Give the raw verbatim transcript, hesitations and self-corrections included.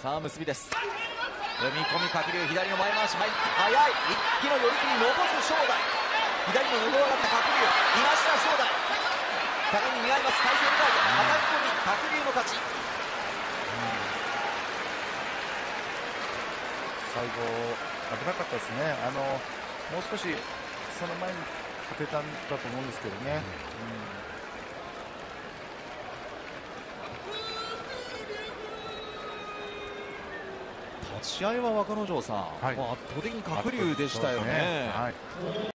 さあ結びです。踏み込み鶴竜、左の前回し、前速い一気の寄り切り、残す正代。左の喉上がった鶴竜、いなした正代。互いに見合います。体勢を変えてはたき込み、鶴竜の勝ち。 最後危なかったですね。あのもう少しその前に勝てたんだと思うんですけどね。 立ち合いは若之丞さん、 はい、 圧倒的に鶴竜でしたよね。